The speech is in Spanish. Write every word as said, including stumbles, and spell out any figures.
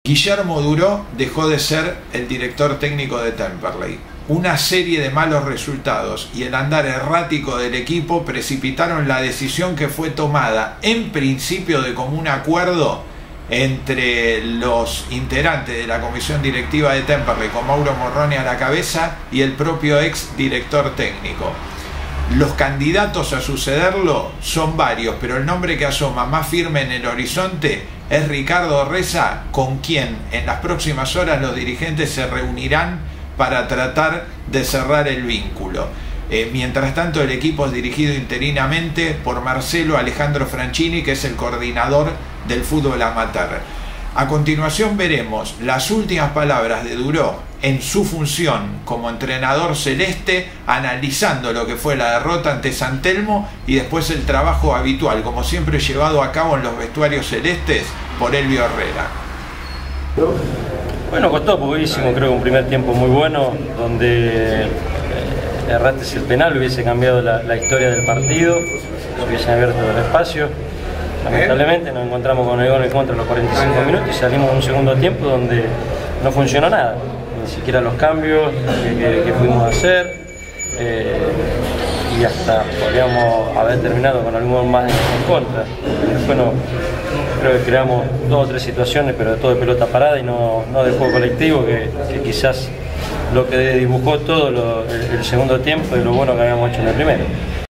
Guillermo Duró dejó de ser el director técnico de Temperley. Una serie de malos resultados y el andar errático del equipo precipitaron la decisión que fue tomada en principio de común acuerdo entre los integrantes de la comisión directiva de Temperley, con Mauro Morrone a la cabeza, y el propio ex director técnico. Los candidatos a sucederlo son varios, pero el nombre que asoma más firme en el horizonte es Ricardo Reza, con quien en las próximas horas los dirigentes se reunirán para tratar de cerrar el vínculo. Eh, mientras tanto, el equipo es dirigido interinamente por Marcelo Alejandro Franchini, que es el coordinador del fútbol amateur. A continuación veremos las últimas palabras de Duró en su función como entrenador celeste, analizando lo que fue la derrota ante San Telmo y después el trabajo habitual, como siempre llevado a cabo en los vestuarios celestes, por Elvio Herrera. Bueno, costó porque hicimos creo que un primer tiempo muy bueno, donde eh, erraste el penal, hubiese cambiado la, la historia del partido, hubiese abierto el espacio. Lamentablemente nos encontramos con el gol en contra a los cuarenta y cinco minutos y salimos a un segundo tiempo donde no funcionó nada, ni siquiera los cambios que, que, que pudimos hacer, eh, y hasta podríamos haber terminado con algún más en contra. Después no, creo que creamos dos o tres situaciones, pero todo de pelota parada y no, no de juego colectivo, que, que quizás lo que dibujó todo lo, el, el segundo tiempo y lo bueno que habíamos hecho en el primero.